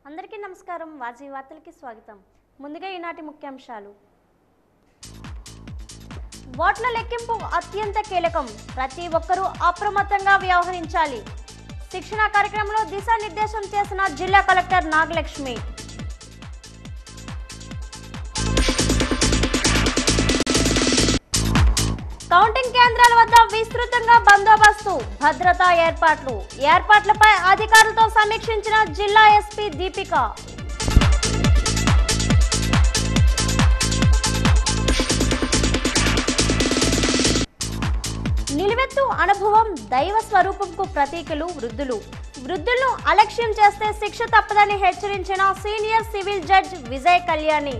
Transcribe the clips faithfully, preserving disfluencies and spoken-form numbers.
అందరికీ నమస్కారం. వాజీ వార్తలకి స్వాగతం. ముందుగా ఈనాటి ముఖ్యాంశాలు. ఓట్ల లెక్కింపు అత్యంత కీలకం, ప్రతి ఒక్కరూ అప్రమత్తంగా వ్యవహరించాలి. శిక్షణ కార్యక్రమంలో దిశానిర్దేశం చేసిన జిల్లా కలెక్టర్ నాగలక్ష్మి. కౌంటింగ్ కేంద్రాల వద్ద విస్తృతంగా బందోబస్తు, భద్రతా ఏర్పాట్లు ఏర్పాట్లపై అధికారులతో సమీక్షించిన జిల్లా ఎస్పీ దీపిక. నిలువెత్తు అనుభవం, దైవ స్వరూపంకు ప్రతీకలు వృద్ధులు. వృద్ధులను అలక్ష్యం చేస్తే శిక్ష తప్పదని హెచ్చరించిన senior civil judge Vijay Kalyani.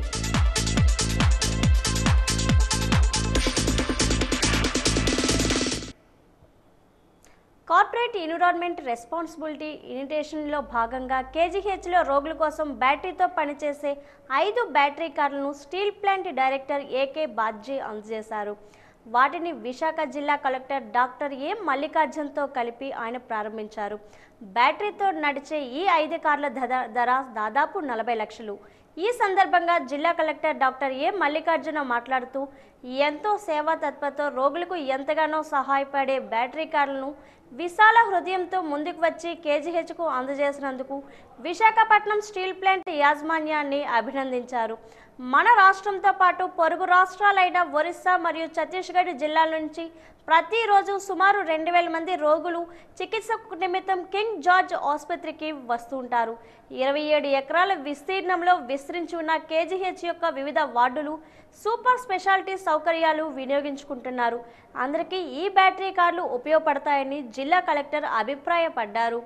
Corporate environment responsibility ఇనిటేషన్లో భాగంగా కేజీహెచ్లో రోగుల కోసం బ్యాటరీతో పనిచేసే ఐదు బ్యాటరీ కార్లను steel plant director AK Bajji అందజేశారు. వాటిని విశాఖ జిల్లా కలెక్టర్ డాక్టర్ ఏ మల్లికార్జున్తో కలిపి ఆయన ప్రారంభించారు. బ్యాటరీతో నడిచే ఈ ఐదు కార్ల ధర దాదాపు నలభై లక్షలు. ఈ సందర్భంగా జిల్లా కలెక్టర్ డాక్టర్ ఏ మల్లికార్జున మాట్లాడుతూ, ఎంతో సేవా తత్పరతో రోగులకు ఎంతగానో సహాయపడే బ్యాటరీ కార్లను విశాల హృదయంతో ముందుకు వచ్చి కేజీహెచ్కు అందజేసినందుకు విశాఖపట్నం స్టీల్ ప్లాంట్ యాజమాన్యాన్ని అభినందించారు. మన రాష్ట్రంతో పాటు పొరుగు రాష్ట్రాలైన ఒరిస్సా మరియు ఛత్తీస్గఢ్ జిల్లాల నుంచి ప్రతిరోజు సుమారు రెండు వేల మంది రోగులు చికిత్స నిమిత్తం కింగ్ జార్జ్ ఆసుపత్రికి వస్తుంటారు. ఇరవై ఏడు ఎకరాల విస్తీర్ణంలో విస్తరించి ఉన్న కేజీహెచ్ యొక్క వివిధ వార్డులు సూపర్ స్పెషాలిటీ సౌకర్యాలు వినియోగించుకుంటున్నారు. అందరికీ ఈ బ్యాటరీ కార్లు ఉపయోగపడతాయని జిల్లా కలెక్టర్ అభిప్రాయపడ్డారు.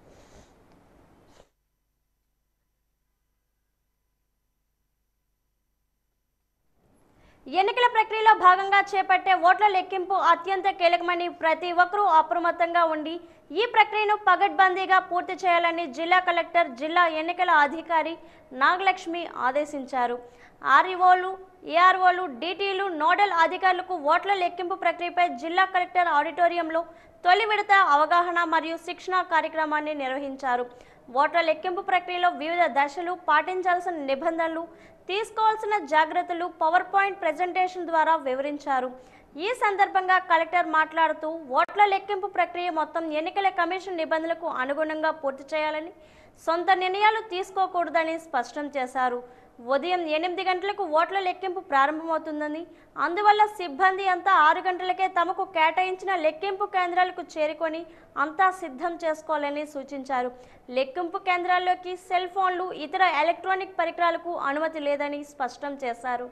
ఎన్నికల ప్రక్రియలో భాగంగా చేపట్టే ఓట్ల లెక్కింపు అత్యంత కీలకమని ప్రతి ఒక్కరూ అప్రమత్తంగా ఉండి ఈ ప్రక్రియను పగడ్బందీగా పూర్తి చేయాలని జిల్లా కలెక్టర్, జిల్లా ఎన్నికల అధికారి నాగలక్ష్మి ఆదేశించారు. ఆర్ఈఓలు, ఏఆర్ఓలు, డీటీలు, నోడల్ అధికారులకు ఓట్ల లెక్కింపు ప్రక్రియపై జిల్లా కలెక్టర్ ఆడిటోరియంలో తొలి విడత అవగాహన మరియు శిక్షణ కార్యక్రమాన్ని నిర్వహించారు. ఓట్ల లెక్కింపు ప్రక్రియలో వివిధ దశలు, పాటించాల్సిన నిబంధనలు, తీసుకోవాల్సిన జాగ్రత్తలు పవర్ పాయింట్ ప్రెజెంటేషన్ ద్వారా వివరించారు. ఈ సందర్భంగా కలెక్టర్ మాట్లాడుతూ, ఓట్ల లెక్కింపు ప్రక్రియ మొత్తం ఎన్నికల కమిషన్ నిబంధనలకు అనుగుణంగా పూర్తి చేయాలని, సొంత నిర్ణయాలు తీసుకోకూడదని స్పష్టం చేశారు. ఉదయం ఎనిమిది గంటలకు ఓట్ల లెక్కింపు ప్రారంభమవుతుందని, అందువల్ల సిబ్బంది అంతా ఆరు గంటలకే తమకు కేటాయించిన లెక్కింపు కేంద్రాలకు చేరుకొని అంతా సిద్ధం చేసుకోవాలని సూచించారు. లెక్కింపు కేంద్రాల్లోకి సెల్ ఫోన్లు, ఇతర ఎలక్ట్రానిక్ పరికరాలకు అనుమతి లేదని స్పష్టం చేశారు.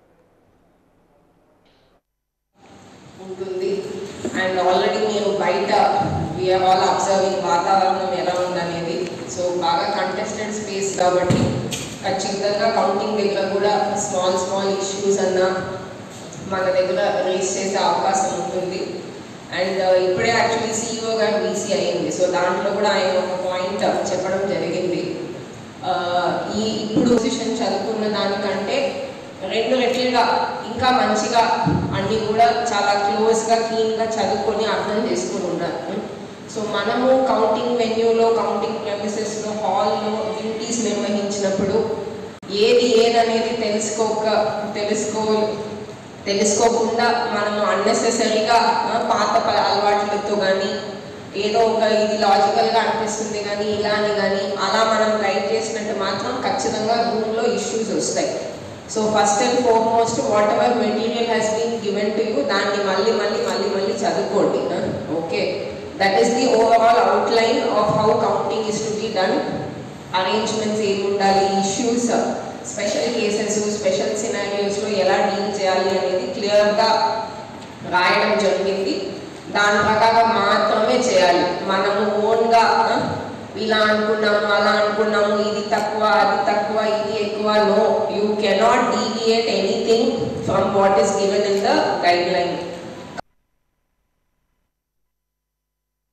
ఉంటుంది అండ్ ఆల్రెడీ నేను బయట వీఆర్ ఆల్ అబ్జర్వింగ్ వాతావరణం ఎలా ఉందనేది. సో బాగా కంటెస్టెడ్ స్పేస్ కాబట్టి ఖచ్చితంగా కౌంటింగ్ దగ్గర కూడా స్మాల్ స్మాల్ ఇష్యూస్ అన్న మన దగ్గర రేస్ చేసే అవకాశం ఉంటుంది. అండ్ ఇప్పుడే యాక్చువల్లీ సీఈఓ గారు బీసీ అయ్యింది. సో దాంట్లో కూడా ఆయన ఒక పాయింట్ చెప్పడం జరిగింది. ఈ ఇప్పుడు పొజిషన్ చదువుకున్న దానికంటే రెండు రెట్లుగా ఇంకా మంచిగా అన్నీ కూడా చాలా క్లోజ్గా క్లీన్గా చదువుకొని అర్థం చేసుకుని ఉన్నారు. సో మనము కౌంటింగ్ వెన్యూలో, కౌంటింగ్ ప్రెమిసెస్లో, హాల్లో డ్యూటీస్ నిర్వహించినప్పుడు ఏది ఏదనేది తెలుసుకోక తెలుసుకో తెలుసుకోకుండా మనము అన్నెసెసరీగా పాత అలవాట్లతో కానీ ఏదో ఒక ఇది లాజికల్గా అనిపిస్తుంది కానీ ఇలా అని కానీ అలా మనం గైడ్ చేసినట్టు మాత్రం ఖచ్చితంగా రూమ్లో ఇష్యూస్ వస్తాయి. So first and foremost whatever material has been given to you దాన్ని మళ్ళీ మళ్ళీ మళ్ళీ మళ్ళీ చదువుకోండి. Okay, that is the overall outline of how counting is to be done. Arrangements ఏమి ఉండాలి, ఇష్యూస్, స్పెషల్ కేసెస్, స్పెషల్ సినారియోస్లో ఎలా డీల్ చేయాలి అనేది క్లియర్గా రాయడం జరిగింది. దాని ప్రకారం మాత్రమే చేయాలి. మనము ఓన్గా ఇలా అనుకున్నాము, అలా అనుకున్నాము, ఇది తక్కువ, అది తక్కువ, ఇది ఎక్కువ, no, you cannot deviate anything from what is given in the guideline.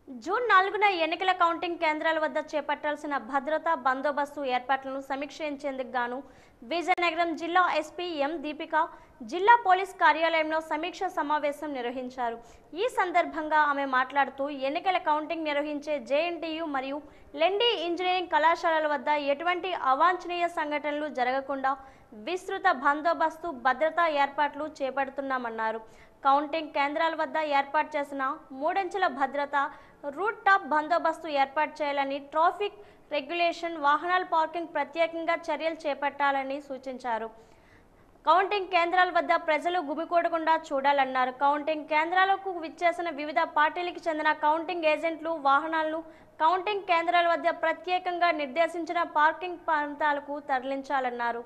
June నాలుగున ఎన్నికల కౌంటింగ్ కేంద్రాల వద్ద చేపట్టాల్సిన భద్రతా బందోబస్తు ఏర్పాట్లను సమీక్షించేందుకు గాను విజయనగరం జిల్లా ఎస్పీ ఎం దీపిక జిల్లా పోలీస్ కార్యాలయంలో సమీక్ష సమావేశం నిర్వహించారు. ఈ సందర్భంగా ఆమె మాట్లాడుతూ ఎన్నికల కౌంటింగ్ నిర్వహించే జేఎన్టీయు మరియు లెండి ఇంజనీరింగ్ కళాశాలల వద్ద ఎటువంటి అవాంఛనీయ సంఘటనలు జరగకుండా విస్తృత బందోబస్తు భద్రతా ఏర్పాట్లు చేపడుతున్నామన్నారు. కౌంటింగ్ కేంద్రాల వద్ద ఏర్పాటు చేసిన మూడంచెల భద్రత రూట్ టాప్ బందోబస్తు ఏర్పాటు చేయాలని, ట్రాఫిక్ రెగ్యులేషన్, వాహనాల పార్కింగ్ ప్రత్యేకంగా చర్యలు చేపట్టాలని సూచించారు. కౌంటింగ్ కేంద్రాల వద్ద ప్రజలు గుమికూడకుండా చూడాలన్నారు. కౌంటింగ్ కేంద్రాలకు విచ్చేసిన వివిధ పార్టీలకు చెందిన కౌంటింగ్ ఏజెంట్లు వాహనాలను కౌంటింగ్ కేంద్రాల వద్ద ప్రత్యేకంగా నిర్దేశించిన పార్కింగ్ ప్రాంతాలకు తరలించాలన్నారు.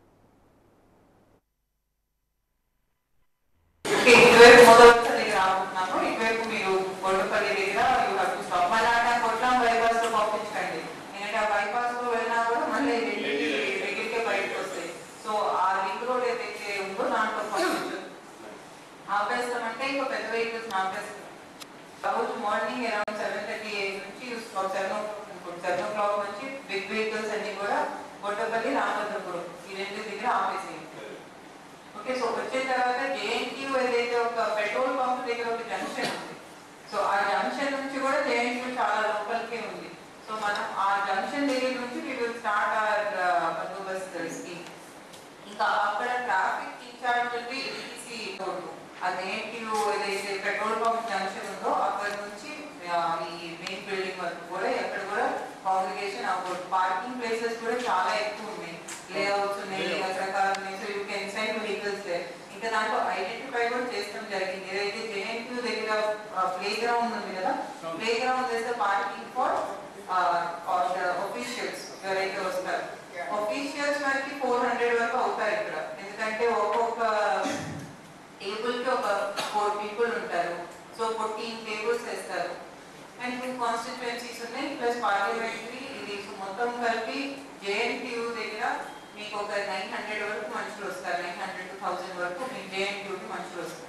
ఇటువైపు మొదటి దగ్గర రాబోతున్నాము. ఇటువైపు మీరు కొండపల్లి దగ్గర యూ హ్యావ్ టు స్టాప్. మళ్ళీ అంటే కొట్లా బైపాస్ లో పంపించకండి. ఎందుకంటే ఆ బైపాస్ లో వెళ్ళినా కూడా మళ్ళీ దగ్గరికే బయటకు వస్తాయి. సో ఆ రింగ్ రోడ్ ఏదైతే ఉందో దాంట్లో పంపించు ఆపేస్తామంటే ఇంకా పెద్ద వెహికల్స్ ఆపేస్తాం. రోజు మార్నింగ్ అరౌండ్ సెవెన్ థర్టీ నుంచి సెవెన్ సెవెన్ ఓ క్లాక్ నుంచి బిగ్ వెహికల్స్ అన్ని కూడా కొండపల్లి రామచంద్రపురం ఈ రెండు దగ్గర ఆపేసేయండి. ఓకే, సో వచ్చిన తర్వాత జేఎన్టీయూ ఏదైతే ఒక పెట్రోల్ పంప్ దగ్గర ఒక జంక్షన్ ఉంది. సో ఆ జంక్షన్ నుంచి కూడా జేఎన్టీయూ చాలా లోపలికే ఉంది. సో మనం ఆ జంక్షన్ దగ్గర నుంచి వి విల్ స్టార్ట్ అవర్ బందోబస్తు స్కీమ్. ఇంకా అక్కడ ట్రాఫిక్ ఇన్ఛార్జ్ చెప్పి ఈసీ రోడ్డు ఆ జేఎన్టీయూ ఏదైతే పెట్రోల్ పంప్ జంక్షన్ ఉందో అక్కడ నుంచి ఈ మెయిన్ బిల్డింగ్ వరకు కూడా ఎక్కడ కూడా కాంగ్రిగేషన్ అవ్వదు. పార్కింగ్ ప్లేసెస్ కూడా చాలా ఎక్కువ ఉన్నాయి, లేఅవుట్స్ ఉన్నాయి, రకరకాల ఉన్నాయి. So you can send vehicles there. ఇంకా దాంట్లో ఐడెంటిఫై కూడా చేస్తాం జరిగింది. ఏదైతే జేఎన్టీయూ దగ్గర ప్లే గ్రౌండ్ ఉంది కదా, ప్లే గ్రౌండ్ చేస్తే పార్కింగ్ ఫర్ ఆఫీషియల్స్ ఎవరైతే వస్తారు. ఆఫీషియల్స్ వరకు ఫోర్ హండ్రెడ్ వరకు అవుతారు ఇక్కడ. ఎందుకంటే ఒక్కొక్క టేబుల్ కి ఒక ఫోర్ పీపుల్ ఉంటారు. సో ఫోర్టీన్ టేబుల్స్ వేస్తారు. అండ్ టూ కాన్స్టిట్యుయెన్సీస్ ఉన్నాయి ప్లస్ పార్లమెంటరీ. ఇది మొత్తం కలిపి జేఎన్టీయూ దగ్గర మీకు ఒక నైన్ హండ్రెడ్ వరకు మనుషులు వస్తారు. నైన్ హండ్రెడ్ టు థౌసండ్ వరకు మీకు జేఎన్టీయూకి మనుషులు వస్తారు.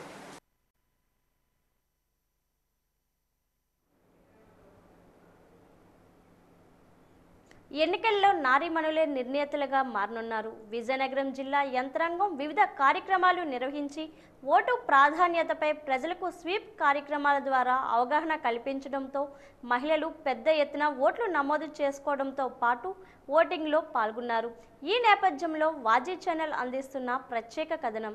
ఎన్నికల్లో నారీమణులే నిర్ణేతలుగా మారనున్నారు. విజయనగరం జిల్లా యంత్రాంగం వివిధ కార్యక్రమాలు నిర్వహించి ఓటు ప్రాధాన్యతపై ప్రజలకు స్వీప్ కార్యక్రమాల ద్వారా అవగాహన కల్పించడంతో మహిళలు పెద్ద ఎత్తున ఓట్లు నమోదు చేసుకోవడంతో పాటు ఓటింగ్లో పాల్గొన్నారు. ఈ నేపథ్యంలో వాజీ ఛానల్ అందిస్తున్న ప్రత్యేక కథనం.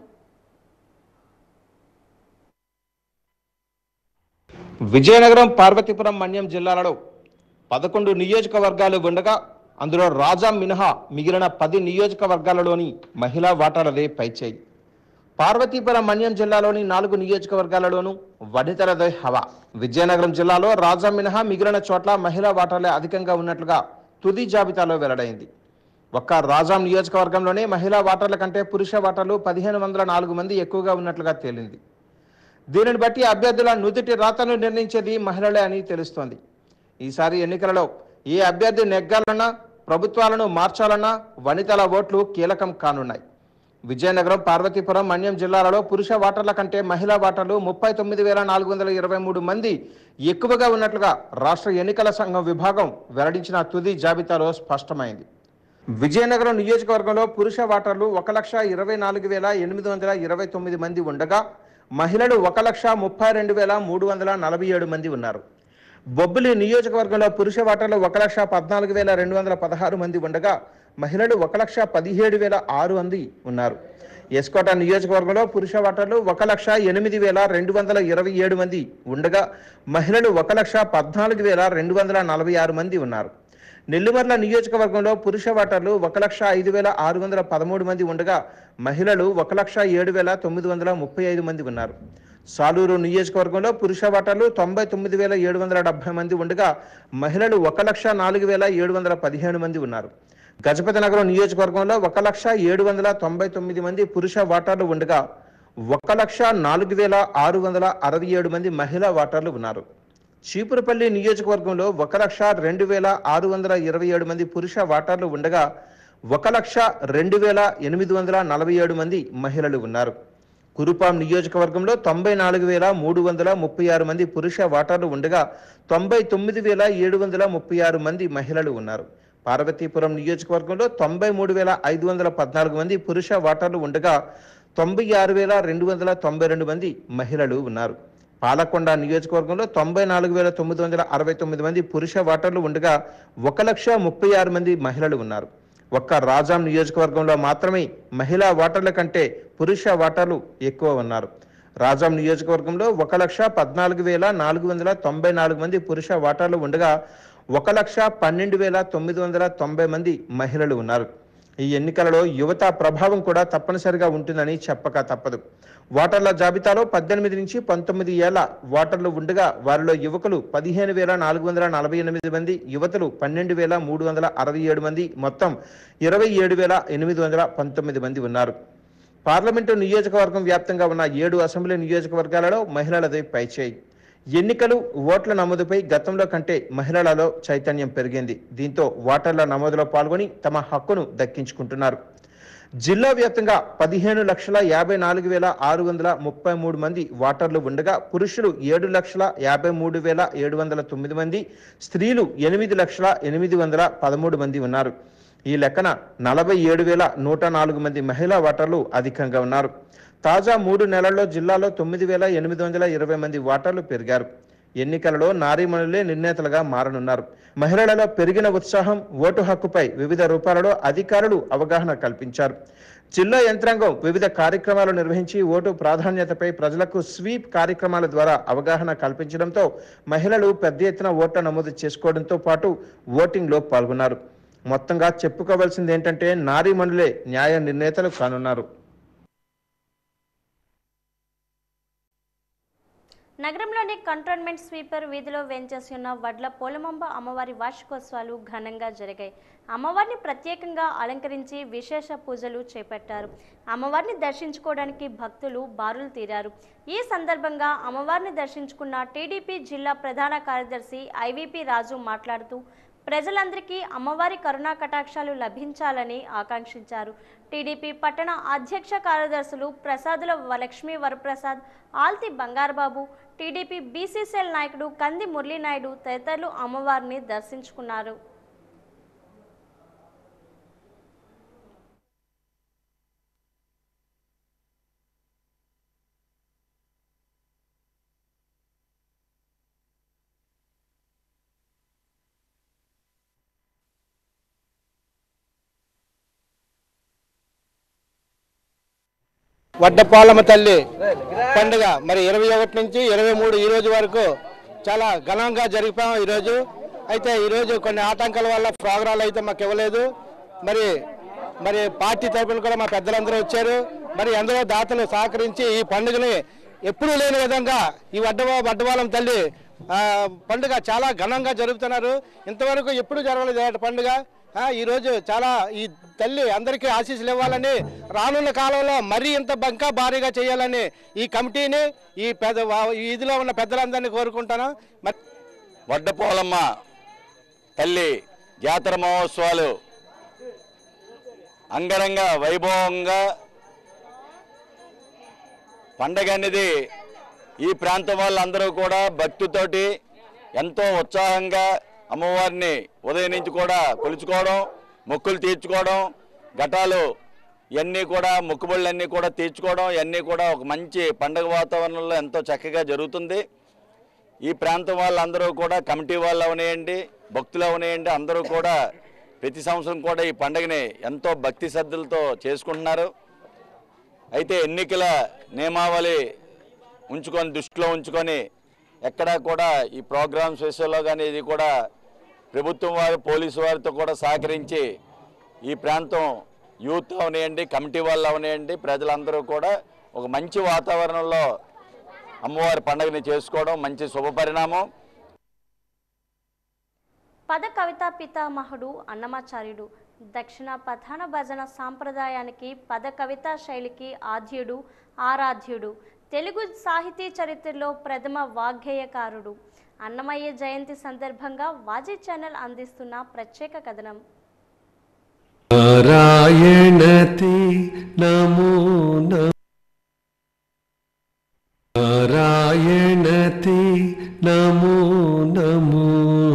విజయనగరం, పార్వతీపురం, మన్యం జిల్లాలలో పదకొండు నియోజకవర్గాలు ఉండగా అందులో రాజా మినహా మిగిలిన పది నియోజకవర్గాలలోని మహిళా ఓటర్లదే పైచేయి. పార్వతీపురం, మన్యం జిల్లాలోని నాలుగు నియోజకవర్గాలలోనూ వనితలదే హవా. విజయనగరం జిల్లాలో రాజా మినహా మిగిలిన చోట్ల మహిళా ఓటర్లే అధికంగా ఉన్నట్లుగా తుది జాబితాలో వెల్లడైంది. ఒక్క రాజాం నియోజకవర్గంలోనే మహిళా ఓటర్ల కంటే పురుష ఓటర్లు పదిహేను వందల నాలుగు మంది ఎక్కువగా ఉన్నట్లుగా తేలింది. దీనిని బట్టి అభ్యర్థుల నుదుటి రాతను నిర్ణయించేది మహిళలే అని తెలుస్తోంది. ఈసారి ఎన్నికలలో ఏ అభ్యర్థి నెగ్గాలన్నా, ప్రభుత్వాలను మార్చాలన్నా వనితల ఓట్లు కీలకం కానున్నాయి. విజయనగరం, పార్వతీపురం, మన్యం జిల్లాలలో పురుష ఓటర్ల కంటే మహిళా ఓటర్లు ముప్పై తొమ్మిది వేల నాలుగు వందల ఇరవై మూడు మంది ఎక్కువగా ఉన్నట్లుగా రాష్ట్ర ఎన్నికల సంఘం విభాగం వెల్లడించిన తుది జాబితాలో స్పష్టమైంది. విజయనగరం నియోజకవర్గంలో పురుష ఓటర్లు ఒక లక్ష ఇరవై నాలుగు వేల ఎనిమిది వందల ఇరవై తొమ్మిది మంది ఉండగా మహిళలు ఒక లక్ష ముప్పై రెండు వేల మూడు వందల నలభై ఏడు మంది ఉన్నారు. బొబ్బిలి నియోజకవర్గంలో పురుష ఓటర్లు ఒక లక్ష పద్నాలుగు వేల రెండు వందల పదహారు మంది ఉండగా మహిళలు ఒక లక్ష పదిహేడు వేల ఆరు మంది ఉన్నారు. ఎస్కోట నియోజకవర్గంలో పురుష ఓటర్లు ఒక లక్ష ఎనిమిది వేల రెండు వందల ఇరవై ఏడు మంది ఉండగా మహిళలు ఒక లక్ష పద్నాలుగు వేల రెండు వందల నలభై ఆరు మంది ఉన్నారు. నెల్లిమర్ల నియోజకవర్గంలో పురుష ఓటర్లు ఒక లక్ష ఐదు వేల ఆరు వందల పదమూడు మంది ఉండగా మహిళలు ఒక లక్ష ఏడు వేల తొమ్మిది వందల ముప్పై ఐదు మంది ఉన్నారు. సాలూరు నియోజకవర్గంలో పురుష ఓటర్లు తొంభై తొమ్మిది వేల ఏడు వందల డెబ్బై మంది ఉండగా మహిళలు ఒక లక్ష నాలుగు వేల ఏడు వందల పదిహేను మంది ఉన్నారు. గజపతి నగరం నియోజకవర్గంలో ఒక లక్ష ఏడు వందల తొంభై తొమ్మిది మంది పురుష ఓటర్లు ఉండగా ఒక లక్ష నాలుగు వేల ఆరు వందల అరవై ఏడు మంది మహిళా ఓటర్లు ఉన్నారు. చీపురుపల్లి నియోజకవర్గంలో ఒక లక్ష రెండు వేల ఆరు వందల ఇరవై ఏడు మంది పురుష ఓటర్లు ఉండగా ఒక లక్ష రెండు వేల ఎనిమిది వందల నలభై ఏడు మంది మహిళలు ఉన్నారు. కురుపాం నియోజకవర్గంలో తొంభై నాలుగు వేల మూడు వందల ముప్పై ఆరు మంది పురుష ఓటర్లు ఉండగా తొంభై తొమ్మిది వేల ఏడు వందల ముప్పై ఆరు మంది మహిళలు ఉన్నారు. పార్వతీపురం నియోజకవర్గంలో తొంభై మూడు వేల ఐదు వందల పద్నాలుగు మంది పురుష ఓటర్లు ఉండగా తొంభై ఆరు వేల రెండు వందల తొంభై రెండు మంది మహిళలు ఉన్నారు. పాలకొండ నియోజకవర్గంలో తొంభై నాలుగు వేల తొమ్మిది వందల అరవై తొమ్మిది మంది పురుష ఓటర్లు ఉండగా ఒక లక్ష ముప్పై ఆరు మంది మహిళలు ఉన్నారు. ఒక్క రాజాం నియోజకవర్గంలో మాత్రమే మహిళా ఓటర్ల కంటే పురుష ఓటర్లు ఎక్కువ ఉన్నారు. రాజాం నియోజకవర్గంలో ఒక లక్ష పద్నాలుగు వేల నాలుగు వందల తొంభై నాలుగు మంది పురుష ఓటర్లు ఉండగా ఒక లక్ష పన్నెండు వేల తొమ్మిది వందల తొంభై మంది మహిళలు ఉన్నారు. ఈ ఎన్నికలలో యువత ప్రభావం కూడా తప్పనిసరిగా ఉంటుందని చెప్పక తప్పదు. ఓటర్ల జాబితాలో పద్దెనిమిది నుంచి పంతొమ్మిది ఏళ్ల ఓటర్లు ఉండగా వారిలో యువకులు పదిహేను వేల నాలుగు వందల నలభై ఎనిమిది మంది, యువతులు పన్నెండు వేల మూడు వందల అరవై ఏడు మంది, మొత్తం ఇరవై ఏడు వేల ఎనిమిది వందల పంతొమ్మిది మంది ఉన్నారు. పార్లమెంటు నియోజకవర్గం వ్యాప్తంగా ఉన్న ఏడు అసెంబ్లీ నియోజకవర్గాలలో మహిళలదే పైచేయి. ఎన్నికలు ఓట్ల నమోదుపై గతంలో కంటే మహిళలలో చైతన్యం పెరిగింది. దీంతో ఓటర్ల నమోదులో పాల్గొని తమ హక్కును దక్కించుకుంటున్నారు. జిల్లా వ్యాప్తంగా పదిహేను లక్షల యాభై నాలుగు వేల ఆరు వందల ముప్పై మూడు మంది ఓటర్లు ఉండగా పురుషులు ఏడు లక్షల యాభై మూడు వేల ఏడు వందల తొమ్మిది మంది, స్త్రీలు ఎనిమిది లక్షల ఎనిమిది వందల పదమూడు మంది ఉన్నారు. ఈ లెక్కన నలభై ఏడు వేల నూట నాలుగు మంది మహిళా ఓటర్లు అధికంగా ఉన్నారు. తాజా మూడు నెలల్లో జిల్లాలో తొమ్మిది వేల ఎనిమిది వందల ఇరవై మంది ఓటర్లు పెరిగారు. ఎన్నికలలో నారీమణులే నిర్ణేతలుగా మారనున్నారు. మహిళలలో పెరిగిన ఉత్సాహం, ఓటు హక్కుపై వివిధ రూపాలలో అధికారులు అవగాహన కల్పించారు. జిల్లా యంత్రాంగం వివిధ కార్యక్రమాలు నిర్వహించి ఓటు ప్రాధాన్యతపై ప్రజలకు స్వీప్ కార్యక్రమాల ద్వారా అవగాహన కల్పించడంతో మహిళలు పెద్ద ఎత్తున ఓట్ల నమోదు చేసుకోవడంతో పాటు ఓటింగ్లో పాల్గొన్నారు. మొత్తంగా చెప్పుకోవాల్సింది ఏంటంటే నారీమణులే న్యాయ నిర్ణేతలు కానున్నారు. నగరంలోని కంటోన్మెంట్ స్వీపర్ వీధిలో వేంచేసి ఉన్న వడ్ల పోలమాంబ అమ్మవారి వార్షికోత్సవాలు ఘనంగా జరిగాయి. అమ్మవారిని ప్రత్యేకంగా అలంకరించి విశేష పూజలు చేపట్టారు. అమ్మవారిని దర్శించుకోవడానికి భక్తులు బారులు తీరారు. ఈ సందర్భంగా అమ్మవారిని దర్శించుకున్న టీడీపీ జిల్లా ప్రధాన కార్యదర్శి ఐవీపీ రాజు మాట్లాడుతూ ప్రజలందరికీ అమ్మవారి కరుణా కటాక్షాలు లభించాలని ఆకాంక్షించారు. టీడీపీ పట్టణ అధ్యక్ష కార్యదర్శులు ప్రసాదుల లక్ష్మీ వరప్రసాద్, ఆల్తి బంగారబాబు, టీడీపీ బీసీసీఎల్ నాయకుడు కంది మురళీనాయుడు తదితరులు అమ్మవారిని దర్శించుకున్నారు. వడ్డపాలమ్మ తల్లి పండుగ మరి ఇరవై ఒకటి నుంచి ఇరవై మూడు ఈ రోజు వరకు చాలా ఘనంగా జరిగిపోయాం. ఈరోజు అయితే ఈరోజు కొన్ని ఆటంకాల వల్ల ప్రోగ్రాలు అయితే మాకు ఇవ్వలేదు. మరి మరి పార్టీ తరఫున కూడా మా పెద్దలందరూ వచ్చారు. మరి ఎందరో దాతలు సహకరించి ఈ పండుగని ఎప్పుడూ లేని విధంగా ఈ వడ్డ వడ్డపాలమ్మ తల్లి పండుగ చాలా ఘనంగా జరుపుతున్నారు. ఇంతవరకు ఎప్పుడు జరగలేదు పండుగ. ఈరోజు చాలా ఈ తల్లి అందరికీ ఆశీస్సులు ఇవ్వాలని, రానున్న కాలంలో మరీ ఇంత బంకా భారీగా చేయాలని ఈ కమిటీని, ఈ పెద్ద వీధిలో ఉన్న పెద్దలందరినీ కోరుకుంటాను. వడ్డపోలమ్మ తల్లి జాతర మహోత్సవాలు అంగరంగ వైభవంగా పండగ అనేది ఈ ప్రాంతం వాళ్ళందరూ కూడా భక్తితోటి ఎంతో ఉత్సాహంగా అమ్మవారిని ఉదయం నుంచి కూడా కొలుచుకోవడం, మొక్కులు తీర్చుకోవడం, ఘటాలు ఇవన్నీ కూడా మొక్కుబళ్ళన్నీ కూడా తీర్చుకోవడం, ఇవన్నీ కూడా ఒక మంచి పండగ వాతావరణంలో ఎంతో చక్కగా జరుగుతుంది. ఈ ప్రాంతం వాళ్ళందరూ కూడా కమిటీ వాళ్ళు అవనేయండి, భక్తులు అవనేయండి, అందరూ కూడా ప్రతి సంవత్సరం కూడా ఈ పండుగని ఎంతో భక్తి శ్రద్ధలతో చేసుకుంటున్నారు. అయితే ఎన్నికల నియమావళి ఉంచుకొని దృష్టిలో ఉంచుకొని ఎక్కడా కూడా ఈ ప్రోగ్రామ్స్ విషయంలో కానీ ఇది కూడా ప్రభుత్వం వారు పోలీసు వారితో కూడా సహకరించి ఈ ప్రాంతం యూత్ అవనేయండి, కమిటీ వాళ్ళు అవనేయండి, ప్రజలందరూ కూడా ఒక మంచి వాతావరణంలో అమ్మవారి పండుగని చేసుకోవడం మంచి శుభపరిణామం. పద కవితా పితామహుడు అన్నమాచార్యుడు దక్షిణ పథాన భజన సాంప్రదాయానికి, పద కవితా శైలికి ఆద్యుడు, ఆరాధ్యుడు. తెలుగు సాహితీ చరిత్రలో ప్రథమ వాగ్గేయకారుడు. అన్నమయ్య జయంతి సందర్భంగా వాజీ ఛానల్ అందిస్తున్న ప్రత్యేక కథనం. నారాయణతే నమో నారాయణతే నమో నమో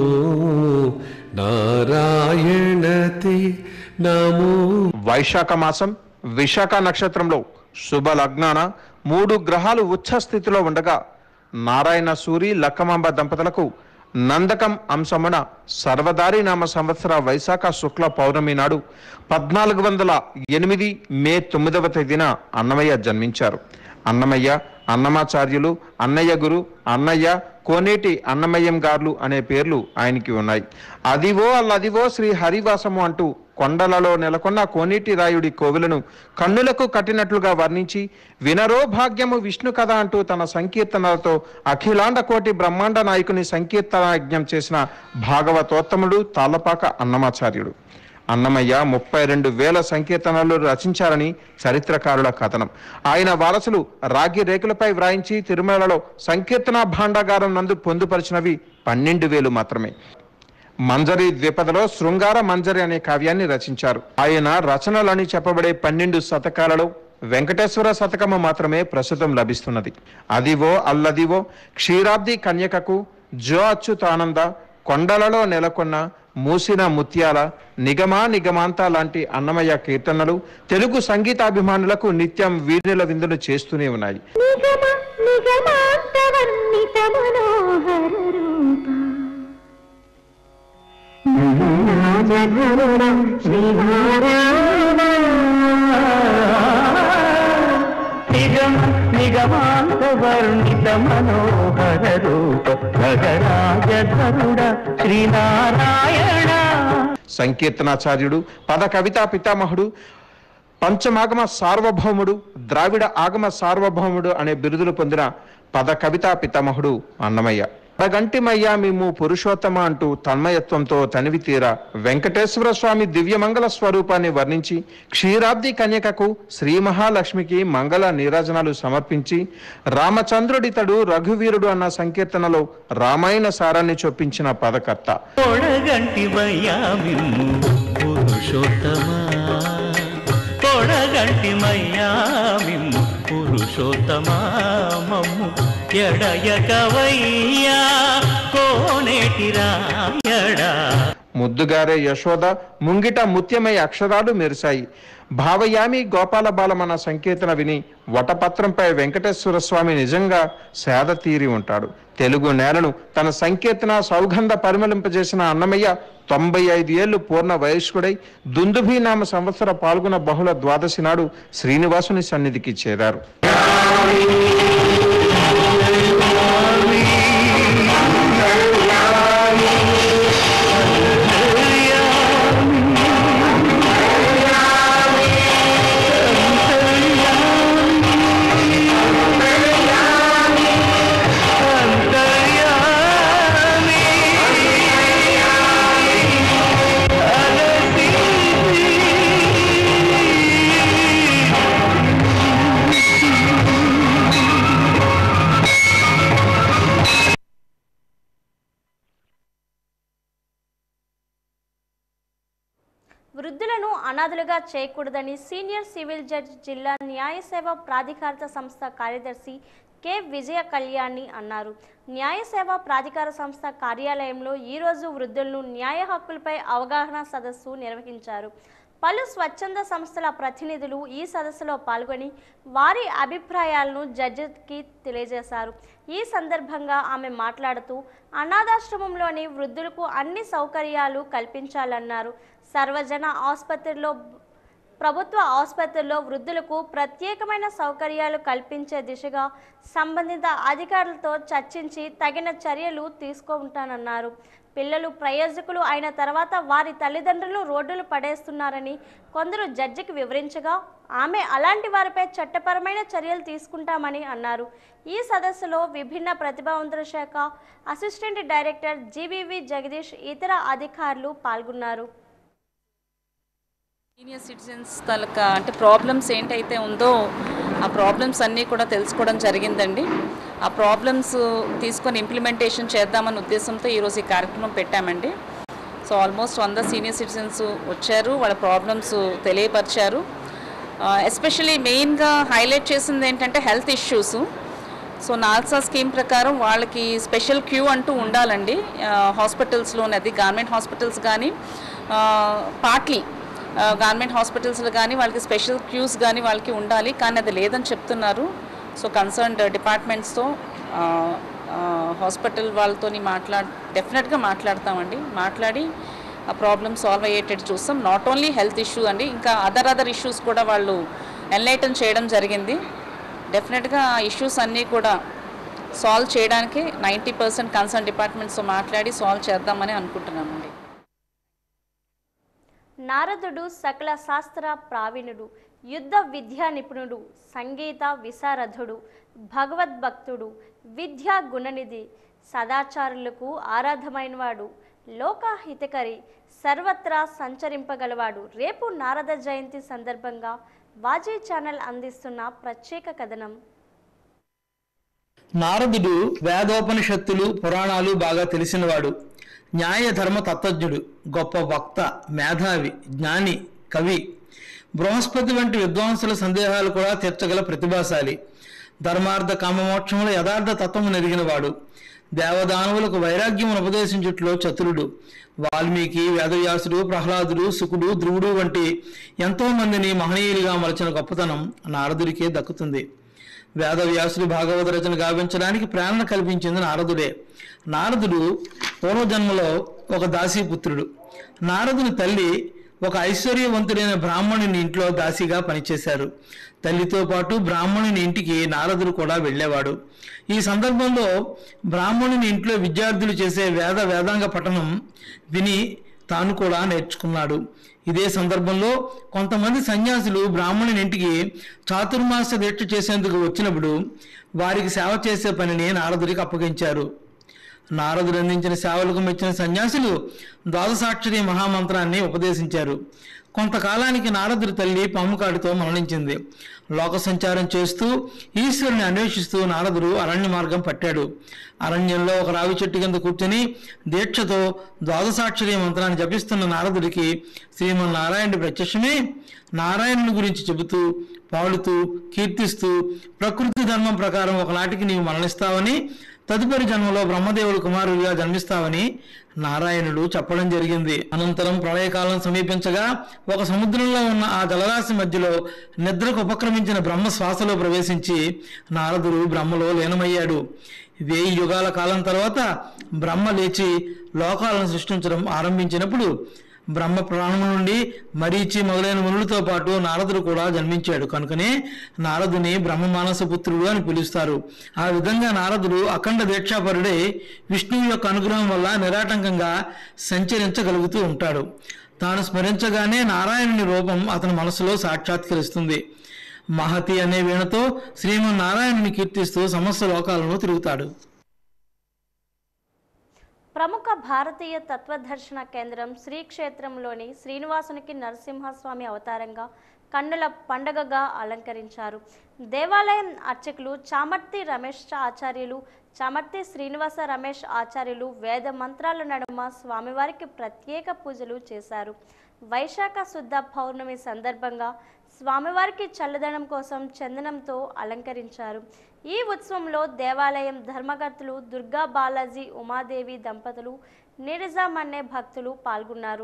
నారాయణతే నమో. వైశాఖ మాసం విశాఖ నక్షత్రంలో శుభ లగ్నాన మూడు గ్రహాలు ఉచ్చ స్థితిలో ఉండగా నారాయణ సూరి లక్కమాంబ దంపతులకు నందకం అంశమున సర్వదారి నామ సంవత్సర వైశాఖ శుక్ల పౌర్ణమి నాడు పద్నాలుగు వందల ఎనిమిది మే తొమ్మిదవ తేదీన అన్నమయ్య జన్మించారు. అన్నమయ్య, అన్నమాచార్యులు, అన్నయ్య గురు, అన్నయ్య, కోనేటి అన్నమయ్యం గార్లు అనే పేర్లు ఆయనకి ఉన్నాయి. అదివో అల్లదివో శ్రీ హరివాసము అంటూ కొండలలో నెలకొన్న కోనేటి రాయుడి కోవిలను కన్నులకు కట్టినట్లుగా వర్ణించి వినరో భాగ్యము విష్ణు కథ అంటూ తన సంకీర్తనలతో అఖిలాండ కోటి బ్రహ్మాండ నాయకుని సంకీర్తనయజ్ఞం చేసిన భాగవతోత్తముడు తాళ్లపాక అన్నమాచార్యుడు. అన్నమయ్య ముప్పై రెండు వేల సంకీర్తనలు రచించారని చరిత్రకారుల కథనం. ఆయన వారసులు రాగి రేకులపై వ్రాయించి తిరుమలలో సంకీర్తన భాండాగారం నందు పొందుపరిచినవి పన్నెండు వేలు మాత్రమే. మంజరి ద్విపదలో శృంగార మంజరి అనే కావ్యాన్ని రచించారు. ఆయన రచనలని చెప్పబడే పన్నెండు శతకాలలో వెంకటేశ్వర శతకము మాత్రమే ప్రస్తుతం లభిస్తున్నది. అదివో అల్లదివో, క్షీరాబ్ది కన్యకకు, జో అచ్యుతానంద, కొండలలో నెలకొన్న, మూసిన ముత్యాల, నిగమా నిగమాంత లాంటి అన్నమయ్య కీర్తనలు తెలుగు సంగీతాభిమానులకు నిత్యం వీణుల విందులు చేస్తూనే ఉన్నాయి. నిగమాంత వర్ణిత మనోహర రూప గగరాజధరుడ శ్రీనారాయణ. సంకీర్తనాచార్యుడు, పద కవితా పితామహుడు, పంచమాగమ సార్వభౌముడు, ద్రావిడ ఆగమ సార్వభౌముడు అనే బిరుదులు పొందిన పద కవితా పితామహుడు అన్నమయ్య. పడగంటిమయ్యా మిమ్ము పురుషోత్తమ అంటూ తన్మయత్వంతో తనివి తీర వెంకటేశ్వర స్వామి దివ్యమంగళ స్వరూపాన్ని వర్ణించి క్షీరాబ్ది కన్యకకు శ్రీ మహాలక్ష్మికి మంగళ నీరాజనాలు సమర్పించి రామచంద్రుడితడు రఘువీరుడు అన్న సంకీర్తనలో రామాయణ సారాన్ని చొప్పించిన పదకర్త. పొడగంటిమయ్యా మిమ్ము పురుషోత్తమ, పొడగంటిమయ్యా మిమ్ము పురుషోత్తమ మమ్ము ఎడయకవయ్యా కోనేటి రాయడా. ముద్దుగారే యశోద ముంగిట ముత్యమై అక్షరాలు మెరిశాయి. భావయామి గోపాల బాలమన్న సంకీర్తన విని వటపత్రంపై వెంకటేశ్వర స్వామి నిజంగా సేద తీరి ఉంటాడు. తెలుగు నేలను తన సంకీర్తన సౌగంధ పరిమళింపజేసిన అన్నమయ్య తొంభై ఐదు ఏళ్లు పూర్ణ వయస్కుడై దుందుభి నామ సంవత్సర పాల్గొన బహుళ ద్వాదశి నాడు శ్రీనివాసుని సన్నిధికి చేరారు. వృద్ధులను అనాథలుగా చేయకూడదని సీనియర్ సివిల్ జడ్జి జిల్లా న్యాయ సేవా ప్రాధికార సంస్థ కార్యదర్శి కె విజయ కళ్యాణి అన్నారు. న్యాయ సేవా ప్రాధికార సంస్థ కార్యాలయంలో ఈరోజు వృద్ధులను న్యాయ హక్కులపై అవగాహన సదస్సు నిర్వహించారు. పలు స్వచ్ఛంద సంస్థల ప్రతినిధులు ఈ సదస్సులో పాల్గొని వారి అభిప్రాయాలను జడ్జికి తెలియజేశారు. ఈ సందర్భంగా ఆమె మాట్లాడుతూ అనాథాశ్రమంలోని వృద్ధులకు అన్ని సౌకర్యాలు కల్పించాలన్నారు. సర్వజన ఆసుపత్రిలో ప్రభుత్వ ఆసుపత్రుల్లో వృద్ధులకు ప్రత్యేకమైన సౌకర్యాలు కల్పించే దిశగా సంబంధిత అధికారులతో చర్చించి తగిన చర్యలు తీసుకుంటానన్నారు. పిల్లలు ప్రయోజకులు అయిన తర్వాత వారి తల్లిదండ్రులు రోడ్డులు పడేస్తున్నారని కొందరు జడ్జికి వివరించగా ఆమె అలాంటి వారిపై చట్టపరమైన చర్యలు తీసుకుంటామని అన్నారు. ఈ సదస్సులో విభిన్న ప్రతిభావంతుల శాఖ అసిస్టెంట్ డైరెక్టర్ జీవీవి జగదీష్ ఇతర అధికారులు పాల్గొన్నారు. సీనియర్ సిటిజన్స్ తలక అంటే ప్రాబ్లమ్స్ ఏంటైతే ఉందో ఆ ప్రాబ్లమ్స్ అన్నీ కూడా తెలుసుకోవడం జరిగిందండి. ఆ ప్రాబ్లమ్స్ తీసుకొని ఇంప్లిమెంటేషన్ చేద్దామన్న ఉద్దేశంతో ఈరోజు ఈ కార్యక్రమం పెట్టామండి. సో ఆల్మోస్ట్ వంద సీనియర్ సిటిజన్స్ వచ్చారు, వాళ్ళ ప్రాబ్లమ్స్ తెలియపరిచారు. ఎస్పెషలీ మెయిన్గా హైలైట్ చేసింది ఏంటంటే health issues. So NALSA scheme ప్రకారం వాళ్ళకి స్పెషల్ క్యూ అంటూ ఉండాలండి హాస్పిటల్స్లోనే, అది గవర్నమెంట్ హాస్పిటల్స్ కానీ పార్ట్లీ గవర్నమెంట్ హాస్పిటల్స్లో కానీ వాళ్ళకి స్పెషల్ క్యూస్ కానీ వాళ్ళకి ఉండాలి, కానీ అది లేదని చెప్తున్నారు. సో కన్సర్న్డ్ డిపార్ట్మెంట్స్తో హాస్పిటల్ వాళ్ళతో మాట్లాడ డెఫినెట్గా మాట్లాడతామండి. మాట్లాడి ఆ ప్రాబ్లమ్ సాల్వ్ అయ్యేటట్టు చూస్తాం. నాట్ ఓన్లీ హెల్త్ ఇష్యూ అండి, ఇంకా అదర్ అదర్ ఇష్యూస్ కూడా వాళ్ళు ఎన్లైటన్ చేయడం జరిగింది. డెఫినెట్గా ఆ ఇష్యూస్ అన్నీ కూడా సాల్వ్ చేయడానికి నైంటీ పర్సెంట్ కన్సర్న్ డిపార్ట్మెంట్స్తో మాట్లాడి సాల్వ్ చేద్దామని అనుకుంటున్నామండి. నారదుడు సకల శాస్త్ర ప్రావీణుడు, యుద్ధ విద్యా నిపుణుడు, సంగీత విశారథుడు, భగవద్భక్తుడు, విద్యా గుణనిధి, సదాచారులకు ఆరాధమైనవాడు, లోకహితకరి, సర్వత్రా సంచరింపగలవాడు. రేపు నారద జయంతి సందర్భంగా వాజీ ఛానల్ అందిస్తున్న ప్రత్యేక కథనం. నారదుడు వేదోపనిషత్తులు పురాణాలు బాగా తెలిసినవాడు, న్యాయ ధర్మ తత్వజ్ఞుడు, గొప్ప వక్త, మేధావి, జ్ఞాని, కవి, బృహస్పతి వంటి విద్వాంసుల సందేహాలు కూడా తీర్చగల ప్రతిభాశాలి, ధర్మార్థ కామమోక్షముల యథార్థ తత్వము నెరిగినవాడు, దేవదానవులకు వైరాగ్యమును ఉపదేశించుట్లో చతురుడు, వాల్మీకి, వేదవ్యాసుడు, ప్రహ్లాదుడు, శుకుడు, ధ్రువుడు వంటి ఎంతో మందిని మహనీయులుగా మలచిన గొప్పతనం నారదుడికే దక్కుతుంది. వేదవ్యాసుడు భాగవత రచన గావించడానికి ప్రేరణ కల్పించింది నారదుడే. నారదుడు పూర్వజన్మలో ఒక దాసీపుత్రుడు. నారదుని తల్లి ఒక ఐశ్వర్యవంతుడైన బ్రాహ్మణుని ఇంట్లో దాసిగా పనిచేశారు. తల్లితో పాటు బ్రాహ్మణుని ఇంటికి నారదుడు కూడా వెళ్ళేవాడు. ఈ సందర్భంలో బ్రాహ్మణుని ఇంట్లో విద్యార్థులు చేసే వేద వేదాంగ పఠనం విని తాను కూడా నేర్చుకున్నాడు. ఇదే సందర్భంలో కొంతమంది సన్యాసులు బ్రాహ్మణుని ఇంటికి చాతుర్మాస దీక్ష చేసేందుకు వచ్చినప్పుడు వారికి సేవ చేసే పనిని నారదుడికి అప్పగించారు. నారదుడు అందించిన సేవలకు మెచ్చిన సన్యాసులు ద్వాదశాక్షరి మహామంత్రాన్ని ఉపదేశించారు. కొంతకాలానికి నారదుడి తల్లి పాముకాడితో మరణించింది. లోక సంచారం చేస్తూ ఈశ్వరుని అన్వేషిస్తూ నారదుడు అరణ్య మార్గం పట్టాడు. అరణ్యంలో ఒక రావి చెట్టు కింద కూర్చొని దీక్షతో ద్వాదశాక్షరి మంత్రాన్ని జపిస్తున్న నారదుడికి శ్రీమన్నారాయణుడి ప్రత్యక్షమే నారాయణుని గురించి చెబుతూ పాడుతూ కీర్తిస్తూ ప్రకృతి ధర్మం ప్రకారం ఒకనాటికి నీవు మరణిస్తావని, తదుపరి జన్మలో బ్రహ్మదేవుడు కుమారుడిగా జన్మిస్తావని నారాయణుడు చెప్పడం జరిగింది. అనంతరం ప్రళయకాలం సమీపించగా ఒక సముద్రంలో ఉన్న ఆ జలరాశి మధ్యలో నిద్రకు ఉపక్రమించిన బ్రహ్మ శ్వాసలో ప్రవేశించి నారదుడు బ్రహ్మలో లీనమయ్యాడు. వేయి యుగాల కాలం తర్వాత బ్రహ్మ లేచి లోకాలను సృష్టించడం ఆరంభించినప్పుడు బ్రహ్మ ప్రాణము నుండి మరీచి మొదలైన మునులతో పాటు నారదుడు కూడా జన్మించాడు. కనుకనే నారదుని బ్రహ్మ మానస పుత్రుడు అని పిలుస్తారు. ఆ విధంగా నారదుడు అఖండ దీక్షాపరుడై విష్ణువు యొక్క అనుగ్రహం వల్ల నిరాటంకంగా సంచరించగలుగుతూ ఉంటాడు. తాను స్మరించగానే నారాయణుని రూపం అతని మనసులో సాక్షాత్కరిస్తుంది. మహతి అనే వీణతో శ్రీమన్నారాయణుని కీర్తిస్తూ సమస్త లోకాలను తిరుగుతాడు. ప్రముఖ భారతీయ తత్వదర్శన కేంద్రం శ్రీక్షేత్రంలోని శ్రీనివాసునికి నరసింహస్వామి అవతారంగా కన్నుల పండగగా అలంకరించారు. దేవాలయం అర్చకులు చామర్తి రమేష్ ఆచార్యులు, చామర్తి శ్రీనివాస రమేష్ ఆచార్యులు వేద మంత్రాల నడుమ స్వామివారికి ప్రత్యేక పూజలు చేశారు. వైశాఖ శుద్ధ పౌర్ణమి సందర్భంగా స్వామివారికి చల్లదనం కోసం చందనంతో అలంకరించారు. ఈ ఉత్సవంలో దేవాలయం ధర్మకర్తలు దుర్గా బాలాజీ ఉమాదేవి దంపతులు, నిరజాం అనే భక్తులు పాల్గొన్నారు.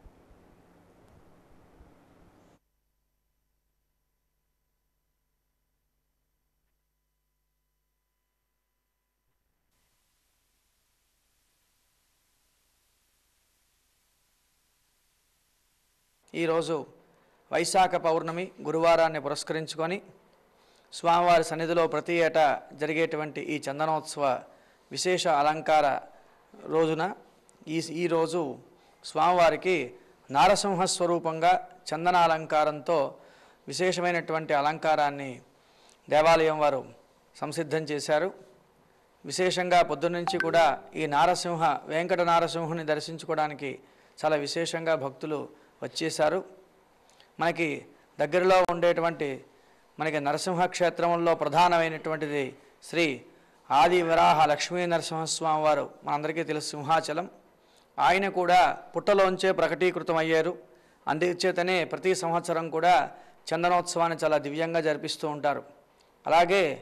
ఈరోజు వైశాఖ పౌర్ణమి గురువారాన్ని పురస్కరించుకొని స్వామివారి సన్నిధిలో ప్రతి ఏటా జరిగేటువంటి ఈ చందనోత్సవ విశేష అలంకార రోజున ఈ ఈరోజు స్వామివారికి నారసింహ స్వరూపంగా చందన అలంకారంతో విశేషమైనటువంటి అలంకారాన్ని దేవాలయం వారు సంసిద్ధం చేశారు. విశేషంగా పొద్దున్నుంచి కూడా ఈ నారసింహ వెంకట నారసింహుని దర్శించుకోవడానికి చాలా విశేషంగా భక్తులు వచ్చేశారు. మనకి దగ్గరలో ఉండేటువంటి మనకి నరసింహ క్షేత్రంలో ప్రధానమైనటువంటిది శ్రీ ఆది వరాహ లక్ష్మీ నరసింహస్వామి వారు మనందరికీ తెలుసు, సింహాచలం. ఆయన కూడా పుట్టలోంచే ప్రకటీకృతం అయ్యారు. అందుచేతనే ప్రతి సంవత్సరం కూడా చందనోత్సవాన్ని చాలా దివ్యంగా జరిపిస్తూ ఉంటారు. అలాగే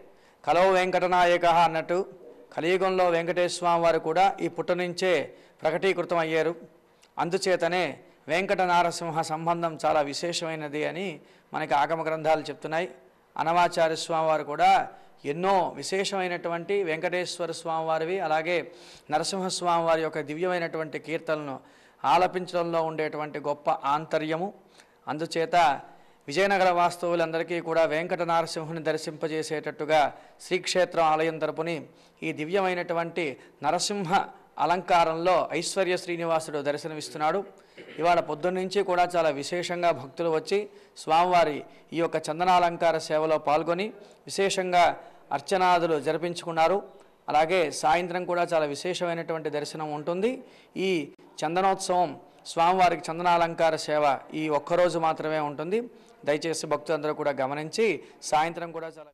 కలో వెంకటనాయక అన్నట్టు కలియుగంలో వెంకటేశ్వర స్వామి వారు కూడా ఈ పుట్ట నుంచే ప్రకటీకృతం అయ్యారు. అందుచేతనే వెంకట నారసింహ సంబంధం చాలా విశేషమైనది అని మనకి ఆగమ గ్రంథాలు చెప్తున్నాయి. అనవాచార్య స్వామి వారు కూడా ఎన్నో విశేషమైనటువంటి వెంకటేశ్వర స్వామి వారివి అలాగే నరసింహస్వామి వారి యొక్క దివ్యమైనటువంటి కీర్తనలను ఆలపించడంలో ఉండేటువంటి గొప్ప ఆంతర్యము. అందుచేత విజయనగర వాస్తవులందరికీ కూడా వెంకట నారసింహుని దర్శింపజేసేటట్టుగా శ్రీక్షేత్రం ఆలయం తరపుని ఈ దివ్యమైనటువంటి నరసింహ అలంకారంలో ఐశ్వర్య శ్రీనివాసుడు దర్శనమిస్తున్నాడు. ఇవాళ పొద్దున్నుంచి కూడా చాలా విశేషంగా భక్తులు వచ్చి స్వామివారి ఈ యొక్క చందనాలంకార సేవలో పాల్గొని విశేషంగా అర్చనాదులు జరిపించుకున్నారు. అలాగే సాయంత్రం కూడా చాలా విశేషమైనటువంటి దర్శనం ఉంటుంది. ఈ చందనోత్సవం స్వామివారికి చందనాలంకార సేవ ఈ ఒక్కరోజు మాత్రమే ఉంటుంది. దయచేసి భక్తులందరూ కూడా గమనించి సాయంత్రం కూడా చాలా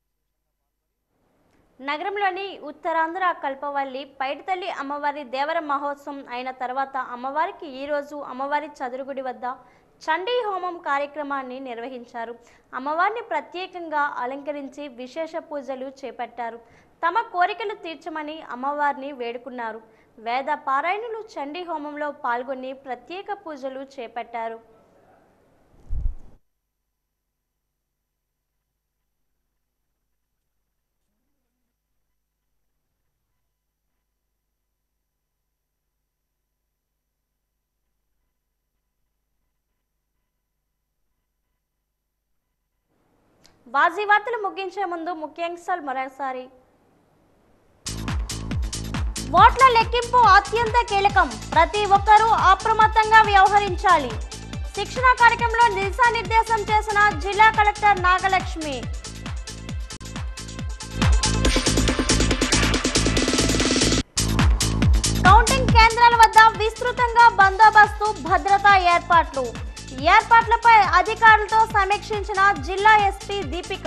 నగరంలోని ఉత్తరాంధ్ర కల్పవల్లి పైడితల్లి అమ్మవారి దేవర మహోత్సవం అయిన తర్వాత అమ్మవారికి ఈరోజు అమ్మవారి చదురుగుడి వద్ద చండీ హోమం కార్యక్రమాన్ని నిర్వహించారు. అమ్మవారిని ప్రత్యేకంగా అలంకరించి విశేష పూజలు చేపట్టారు. తమ కోరికలు తీర్చమని అమ్మవారిని వేడుకున్నారు. వేద పారాయణులు చండీ హోమంలో పాల్గొని ప్రత్యేక పూజలు చేపట్టారు. వాజీ వార్తలు ముగించే ముందు ముఖ్యాంశాలు మరోసారి. ఓట్ల లెక్కింపు అత్యంత కీలకం, ప్రతి ఒక్కరూ అప్రమత్తంగా వ్యవహరించాలి. శిక్షణ కార్యక్రమంలో దిశానిర్దేశం చేసిన జిల్లా కలెక్టర్ నాగలక్ష్మి. కౌంటింగ్ కేంద్రాల వద్ద విస్తృతంగా బందోబస్తు, భద్రతా ఏర్పాట్లు. ఏర్పాట్లపై అధికారులతో సమీక్షించిన జిల్లా ఎస్పీ దీపిక.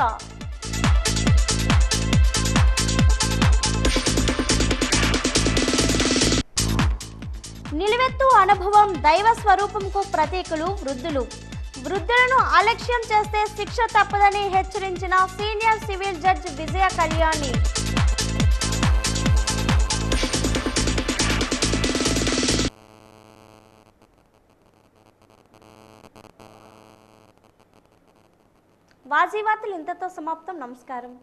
నిలువెత్తు అనుభవం, దైవ స్వరూపంకు ప్రతీకులు వృద్ధులు. వృద్ధులను అలక్ష్యం చేస్తే శిక్ష తప్పదని హెచ్చరించిన senior civil judge Vijaya Kalyani. వాజీ వార్తలు ఇంతతో సమాప్తం. నమస్కారం.